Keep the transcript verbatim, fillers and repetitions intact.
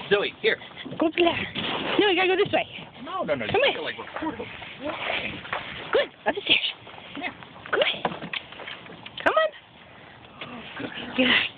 Zoey, here. Go there. No, you gotta go this way. No, no, no. Come you here. Like record them. Good. Up the stairs. Yeah. Good. Come on. Oh, good. Good.